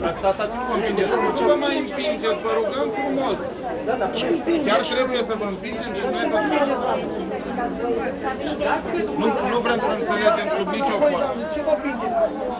Stați cu convingeți. Ce vă mai împingeți? Vă rugăm frumos. Chiar trebuie să vă împingem și noi vă nu vrem să înțelegem sub nicio formă. Ce vă împingeți?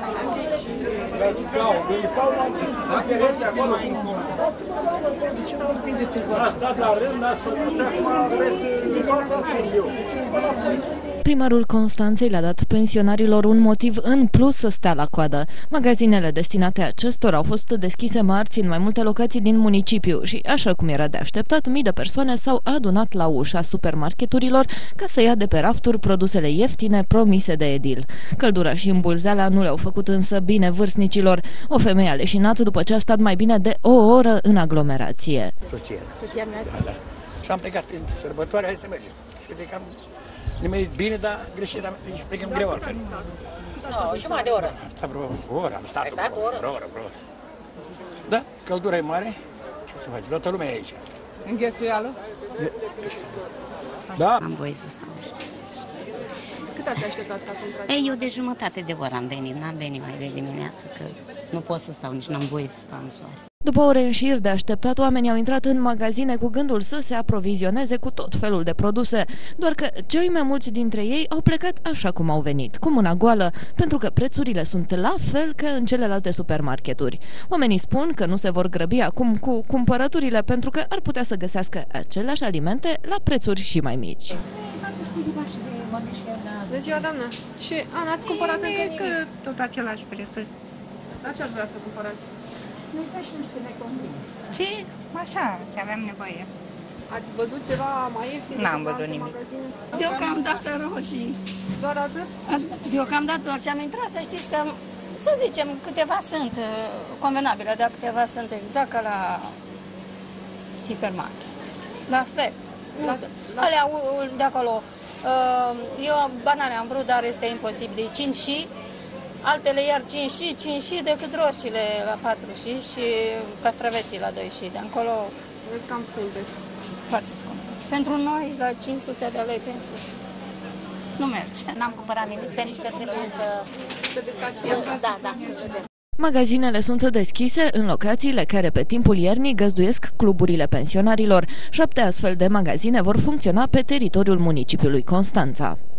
Dați-vă mai incomod. Ce vă împingeți? Ați dat la rând, ați făcut și acum vreți să spun eu. Primarul Constanței le-a dat pensionarilor un motiv în plus să stea la coadă. Magazinele destinate acestora au fost deschise marți în mai multe locații din municipiu și, așa cum era de așteptat, mii de persoane s-au adunat la ușa supermarketurilor ca să ia de pe rafturi produsele ieftine promise de edil. Căldura și îmbulzeala nu le-au făcut însă bine vârstnicilor. O femeie a leșinat după ce a stat mai bine de o oră în aglomerație. Soția mea? Da. Și am plecat fiind sărbătoare, hai să mergem. Și uite că am nimerit bine, dar greșit, și plecăm greu altfel. O jumătate de oră. Am stat vreo o oră, am stat o oră. Vreo oră. Da, căldura e mare, ce să faci, toată lumea e aici. Înghesuială? Da. Am voie să stau. Cât ați așteptat ca să intrați? Ei, eu de jumătate de oră am venit, n-am venit mai de dimineață, că nu pot să stau, nici n-am voie să stau în soare. După ore în șir de așteptat, oamenii au intrat în magazine cu gândul să se aprovizioneze cu tot felul de produse, doar că cei mai mulți dintre ei au plecat așa cum au venit, cu mâna goală, pentru că prețurile sunt la fel ca în celelalte supermarketuri. Oamenii spun că nu se vor grăbi acum cu cumpărăturile pentru că ar putea să găsească aceleași alimente la prețuri și mai mici. Bună ziua, doamnă! N-ați cumpărat încă nimic? Tot același preț. La ce ați vrea să cumpărați? Ce? Așa, că aveam nevoie. Ați văzut ceva mai ieftin? N-am văzut nimic. Deocamdată roșii. Doar atât? Deocamdată doar ce am intrat, știți că, să zicem, câteva sunt convenabile, dar câteva sunt exact ca la hipermarket. La fel. Alea de acolo. Eu banane am vrut, dar este imposibil. 5 și, altele iar 5 și decât roșiile la 4 și castraveții la 2 și. De acolo Vezi cam scumpe. foarte scump. Pentru noi, la 500 de lei pensă. Nu merge. N-am cumpărat nimic pentru că trebuie să... Da, să vedem. Magazinele sunt deschise în locațiile care pe timpul iernii găzduiesc cluburile pensionarilor. 7 astfel de magazine vor funcționa pe teritoriul municipiului Constanța.